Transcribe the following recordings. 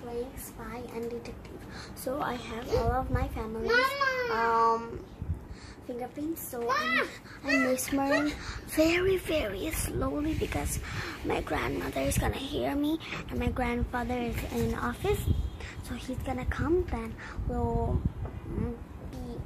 playing spy and detective. So I have all of my family's fingerprints. So I'm whispering very, very slowly because my grandmother is gonna hear me and my grandfather is in office. So he's gonna come, then we'll be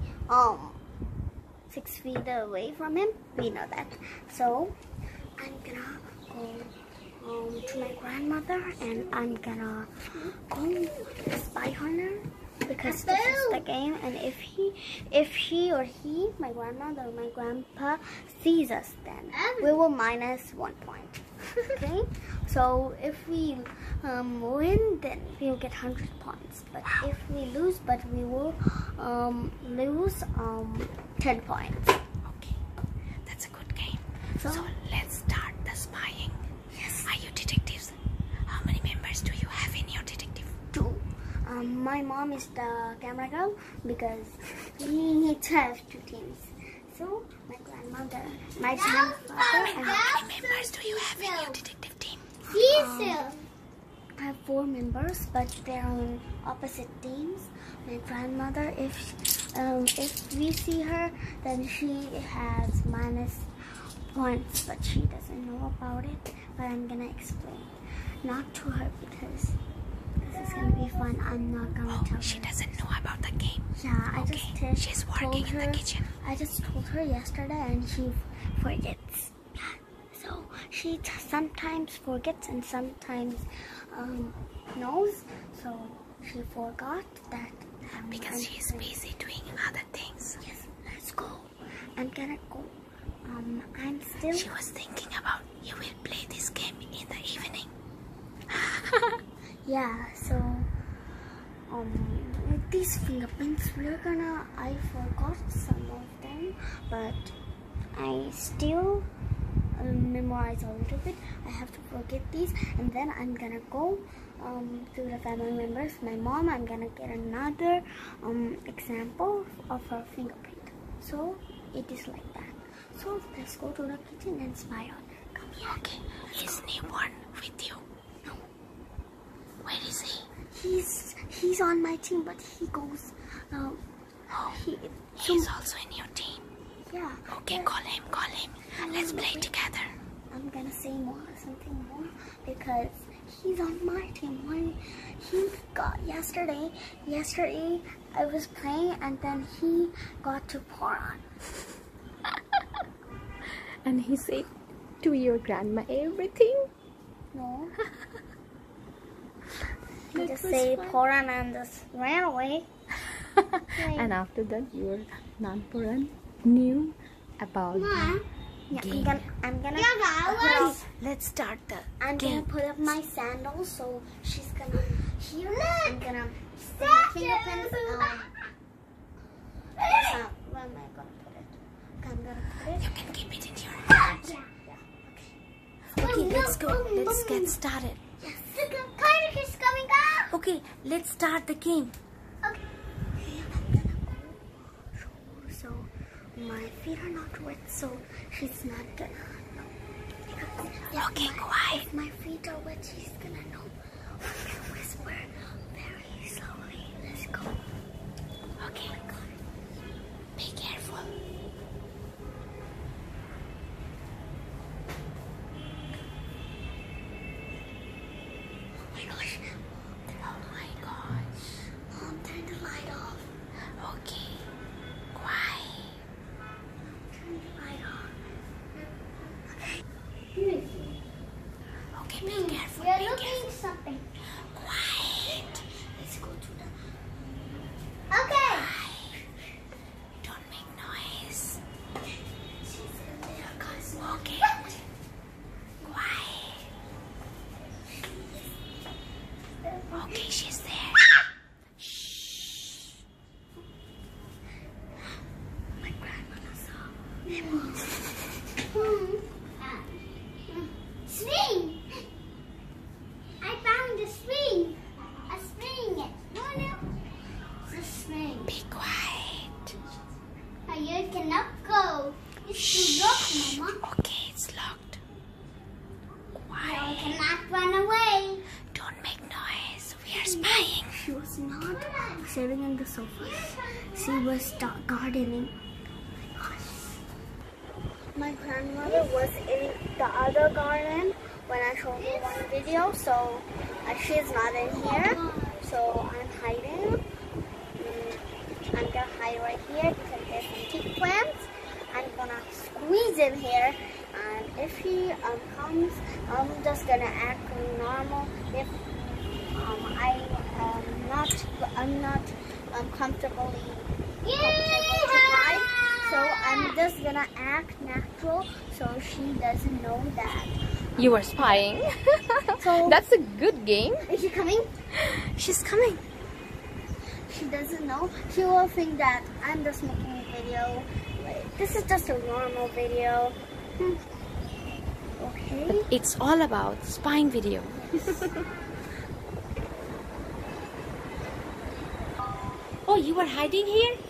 6 feet away from him. We know that. So I'm gonna go to my grandmother and I'm gonna go spy on her because this is the game. And if she or he, my grandmother or my grandpa, sees us, then we will minus 1 point. Okay? So if we win, then we'll get 100 points. But if we lose, we will lose 10 points. Okay, that's a good game. So let's start the spying. Yes. Are you detectives? How many members do you have in your detective? 2. My mom is the camera girl because we need to have 2 teams. So my grandmother, my grandfather, and how many members do you have in your detective team? I have 4 members, but they're on opposite teams. My grandmother, if we see her, then she has minus points, but she doesn't know about it. But I'm gonna explain, not to her because this is gonna be fun. I'm not gonna tell her. She doesn't know about the game. Yeah, Okay. She's working in the kitchen. I just told her yesterday, and she forgets. So she sometimes forgets and sometimes knows. So she forgot that. Because she's busy doing other things. Yes, let's go. I'm gonna go. She was thinking about you will play this game in the evening. Yeah, so with these fingerprints, I forgot some of them, but I still memorize a little bit. I have to forget these, and then I'm gonna go to the family members. My mom, I'm gonna get another example of her fingerprint. So it is like that. So let's go to the kitchen and spy on her. Come here. Okay, is newborn with you? No. Where is he? He's on my team, but he goes. He's also in your team. Yeah. Okay, call him. Let's play together. I'm gonna say something more because he's on my team. When he got yesterday I was playing and then he got to Poran. And he said to your grandma everything? No. He just said Poran and just ran away. And after that your non-Poran knew about the game. I'm gonna Let's start the I'm game. gonna put up my sandals so she's gonna hear. I'm gonna put my fingerprints. Where am I gonna put it? I'm gonna put it. You can keep it in your hand. Yeah. Okay, let's go. Let's get started. Yes. Kayak is coming up. Okay, let's start the game. Okay. I'm gonna go. So my feet are not wet, so she's not gonna know. Okay, quiet. If my feet are wet, she's gonna know. I'm gonna whisper very slowly. Let's go. Okay. Be careful. Oh my gosh. Oh my gosh. Mom, turn the light off. Okay. Quiet. Turn the light off. Okay, be careful. You're Be looking careful. something. Quiet. Let's go to the... Okay. Don't make noise. She's in there, guys. Okay. Quiet. Okay, she's there. Shh. My grandmother saw. Swing! I found a swing. A swing. No. It's a swing. Be quiet. You cannot go. It's locked, Mama. Okay, it's locked. I Quiet. cannot run away. Don't make noise. We are spying. she was not sitting in the sofa. She was gardening. My grandmother was in the other garden when I showed you one video, so she's not in here. So I'm hiding. I'm gonna hide right here because there's some teak plants. I'm gonna squeeze in here, and if he comes, I'm just gonna act normal. If I'm not comfortably to hide, so I'm just gonna act natural so she doesn't know that you were spying. So that's a good game. Is she coming? She's coming. She doesn't know. She will think that I'm just making a video. This is just a normal video. Okay. But it's all about spying video. Oh, you were hiding here?